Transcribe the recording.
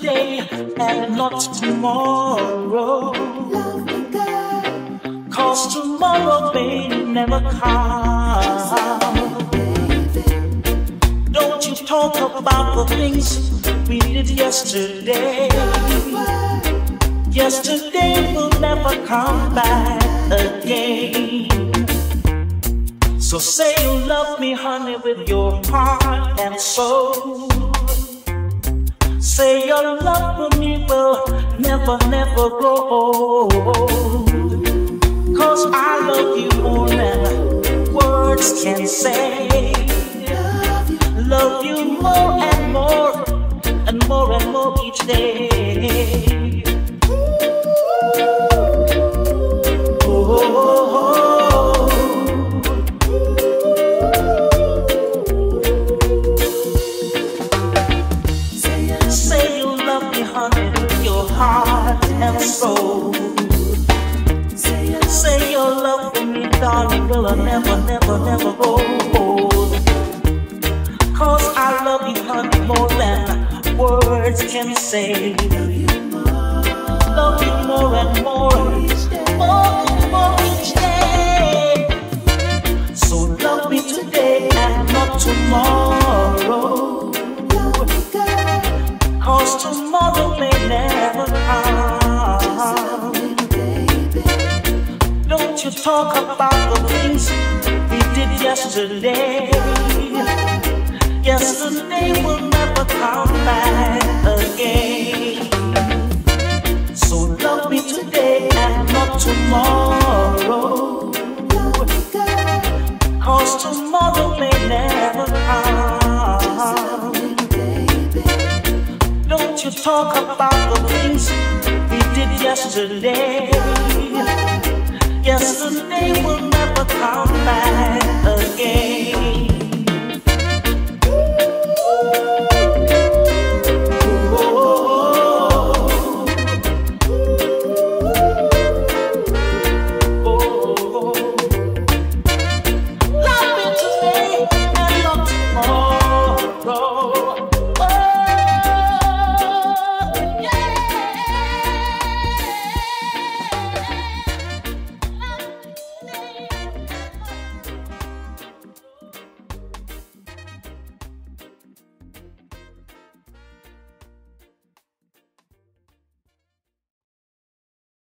today and not tomorrow. 'Cause tomorrow may never come. Don't you talk about the things we did yesterday. Yesterday will never come back again. So say you love me, honey, with your heart and soul. Say your love for me will never, never grow old. 'Cause I love you more than words can say. Love you more and more and more and more each day. Say you love me, honey, with your heart and soul. Say your love for me, darling, will never, never, never grow old. 'Cause I love you, honey, more than words can say. Love you more and more, more and more each day. So love me today and not tomorrow. 'Cause tomorrow may never come. Don't you talk about the things we did yesterday. Yesterday will never come back again. So love me today and not tomorrow. 'Cause tomorrow may never come. Don't you talk about the things we did yesterday. Yesterday will never come